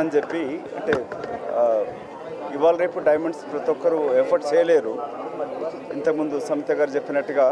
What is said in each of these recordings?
అని చెప్పి అంటే ఇవాళ రేపు డైమండ్స్ ప్రతి ఒక్కరు ఎఫర్ట్ చేయలేరు. ఇంతకుముందు సమిత గారు చెప్పినట్టుగా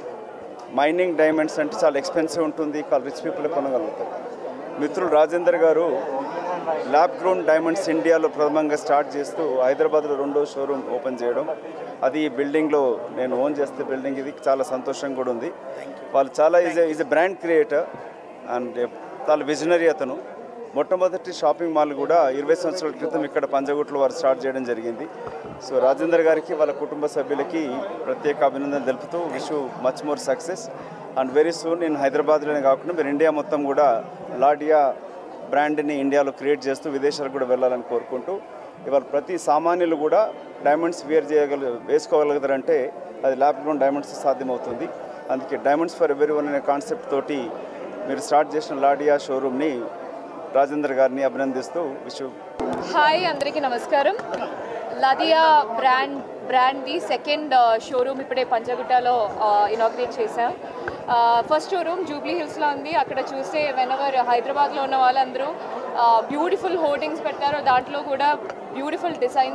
మైనింగ్ డైమండ్స్ అంటే చాలా ఎక్స్పెన్సివ్ ఉంటుంది, రిచ్ పీపుల్ కొనగలుగుతారు. మిత్రులు రాజేందర్ గారు ల్యాబ్ గ్రోన్ డైమండ్స్ ఇండియాలో ప్రథమంగా స్టార్ట్ చేస్తూ హైదరాబాద్లో 2వ షోరూమ్ ఓపెన్ చేయడం, అది ఈ బిల్డింగ్లో నేను ఓన్ చేస్తే బిల్డింగ్ ఇది చాలా సంతోషంగా కూడా ఉంది. వాళ్ళు చాలా is a brand creator and చాలా విజనరీ అతను. మొట్టమొదటి షాపింగ్ మాల్ కూడా 20 సంవత్సరాల క్రితం ఇక్కడ పంజగుట్లో వారు స్టార్ట్ చేయడం జరిగింది. సో రాజేందర్ గారికి వాళ్ళ కుటుంబ సభ్యులకి ప్రత్యేక అభినందన తెలుపుతూ wish much more success and very soon నేను హైదరాబాద్లోనే కాకుండా మీరు ఇండియా మొత్తం కూడా లాడియా బ్రాండ్ని ఇండియాలో క్రియేట్ చేస్తూ విదేశాలకు కూడా వెళ్ళాలని కోరుకుంటూ, ఇవాళ ప్రతి సామాన్యులు కూడా డైమండ్స్ వేసుకోగలుగుతారంటే అది ల్యాబ్ గ్రోన్ డైమండ్స్ సాధ్యమవుతుంది. అందుకే డైమండ్స్ ఫర్ ఎవరీ వన్ అనే కాన్సెప్ట్ తోటి మీరు స్టార్ట్ చేసిన లాడియా షోరూమ్ని రాజేందర్ గారిని అభినందిస్తూ విష్. హాయ్, అందరికీ నమస్కారం. లాడియా బ్రాండ్ది సెకండ్ షోరూమ్ ఇప్పుడే పంజగుట్టలో ఇనాగ్రేట్ చేశాం. ఫస్ట్ షోరూమ్ జూబ్లీ హిల్స్లో ఉంది. అక్కడ చూస్తే వెనవర్ హైదరాబాద్లో ఉన్న వాళ్ళందరూ బ్యూటిఫుల్ హోర్డింగ్స్ పెట్టారు, దాంట్లో కూడా బ్యూటిఫుల్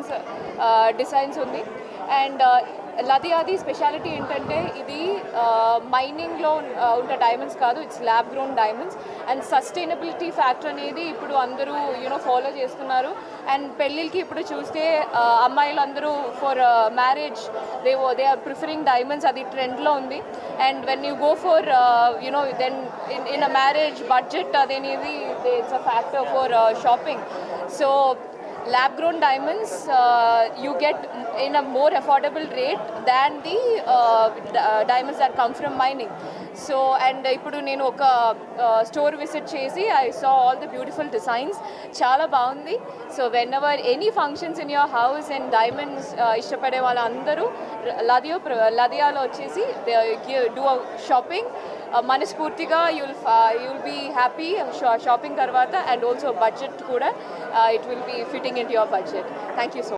డిజైన్స్ ఉంది. అండ్ లాడియాది స్పెషాలిటీ ఏంటంటే ఇది మైనింగ్లో ఉన్న డైమండ్స్ కాదు, it's lab grown diamonds. And sustainability factor అనేది ఇప్పుడు అందరూ ఫాలో చేస్తున్నారు. అండ్ పెళ్ళిళ్ళకి ఇప్పుడు చూస్తే అమ్మాయిలు అందరూ for marriage they are preferring diamonds, అది ట్రెండ్లో ఉంది. And when you go for then in a marriage budget అదేనేది it's a factor for shopping. So lab grown diamonds you get in a more affordable rate than the diamonds that come from mining. So and ippudu nenu oka store visit chesi I saw all the beautiful designs, chaala baagundi. So whenever any functions in your house and diamonds ishtapade vallandaru ladia lo vachesi do a shopping మనస్ఫూర్తిగా you'll be happy shopping tarvata, and also budget kuda it will be fitting into your budget. Thank you so much.